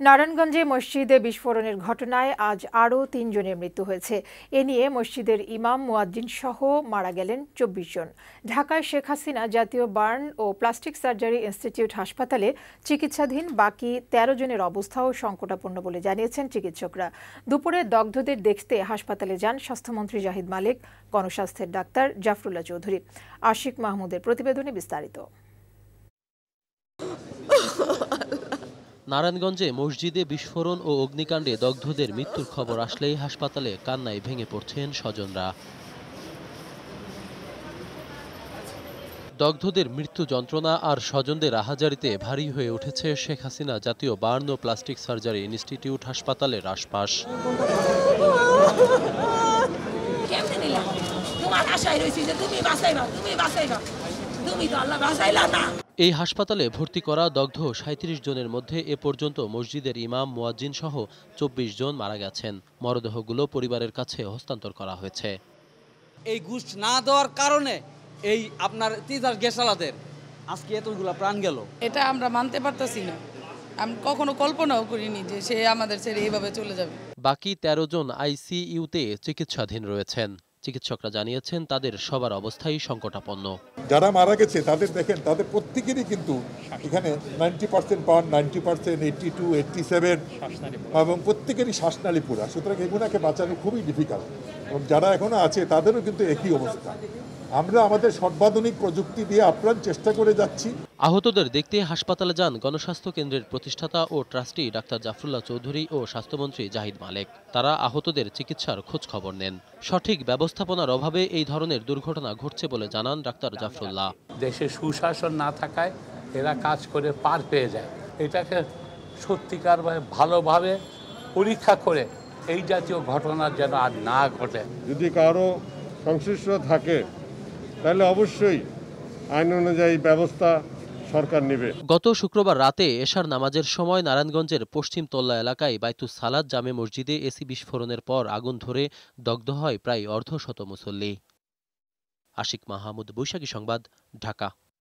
নারায়ণগঞ্জে মসজিদে বিস্ফোরণের ঘটনায় আজ আরও ৩ জনের মৃত্যু হয়েছে। এ নিয়ে মসজিদের ইমাম মুয়াজ্জিন সহ মারা গেলেন ২৪ জন। ঢাকায় শেখ হাসিনা জাতীয় বার্ন ও প্লাস্টিক সার্জারি ইনস্টিটিউট হাসপাতালে চিকিৎসাধীন বাকি ১৩ জনের অবস্থাও সংকটাপন্ন বলে জানিয়েছেন চিকিৎসকরা। দুপুরে দগ্ধদের দেখতে হাসপাতালে যান স্বাস্থ্যমন্ত্রী জাহিদ মালিক, গণস্বাস্থ্যের ডাক্তার জাফরুল্লাহ চৌধুরী। আশিক মাহমুদের প্রতিবেদনে বিস্তারিত। নারায়ণগঞ্জে মসজিদে বিস্ফোরণ ও অগ্নিকাণ্ডে দগ্ধদের মৃত্যুর খবর আসলেই হাসপাতালে কান্নায় ভেঙে পড়ছেন স্বজনরা। দগ্ধদের মৃত্যু যন্ত্রণা আর স্বজনদের আহাজারিতে ভারী হয়ে উঠেছে শেখ হাসিনা জাতীয় বার্ন ও প্লাস্টিক সার্জারি ইনস্টিটিউট হাসপাতালের আশপাশ। এই হাসপাতালে ভর্তি করা দগ্ধ ৩৭ জনের মধ্যে এ পর্যন্ত মসজিদের ইমাম মুয়াজ্জিন সহ ২৪ জন মারা গেছেন। মরদেহগুলো পরিবারের কাছে হস্তান্তর করা হয়েছে। এই ঘুষ না দেওয়ার কারণে এই আপনার তিজার গেসালাদের আজকে এতগুলো প্রাণ গেল, এটা আমরা মানতে পারতেছি না। আমি কখনো কল্পনাও করিনি যে সে আমাদের ছেড়ে এইভাবে চলে যাবে। বাকি ১৩ জন আইসিইউতে চিকিৎসাধীন রয়েছেন। চিকিৎসকরা জানিয়েছেন তাদের সবার অবস্থাই সংকটাপন্ন। যারা মারা গেছে তাদের দেখেন, তাদের প্রত্যেকেরই কিন্তু এখানে 90% পাওয়ার, 90%, 82, 87 এবং প্রত্যেকেরই শ্বাসনালী পুরা। সুতরাং এগুলোকে বাঁচানো খুবই ডিফিকাল্ট এবং যারা এখনো আছে তাদেরও কিন্তু একই অবস্থা। আমরা আমাদের সর্বাধুনিক প্রযুক্তি দিয়ে আপ্রাণ চেষ্টা করে যাচ্ছি। আহতদের দেখতে হাসপাতালে যান গণস্বাস্থ্য কেন্দ্রের প্রতিষ্ঠাতা ও ট্রাস্টি ডাক্তার জাফরুল্লাহ চৌধুরী ও স্বাস্থ্যমন্ত্রী জাহিদ মালিক। তারা আহতদের চিকিৎসার খোঁজ খবর নেন। সঠিক ব্যবস্থাপনার অভাবে এই ধরনের দুর্ঘটনা ঘটছে বলে জানান ডাক্তার জাফরুল্লাহ। দেশে সুশাসন না থাকায় এরা কাজ করে পার পেয়ে যায়। এটাকে সত্যিকার ভালোভাবে পরীক্ষা করে এই জাতীয় ঘটনা যেন আর না ঘটে। যদি কারো সংশ্লিষ্ট থাকে তাহলে অবশ্যই আইন অনুযায়ী ব্যবস্থা সরকার নেবে। গত শুক্রবার রাতে এশার নামাজের সময় নারায়ণগঞ্জের পশ্চিম তোল্লা এলাকায় বাইতুস সালাত জামে মসজিদে এসি বিস্ফোরণের পর আগুন ধরে দগ্ধ হয় প্রায় অর্ধশত মুসল্লি। আশিক মাহমুদ, বৈশাখী সংবাদ, ঢাকা।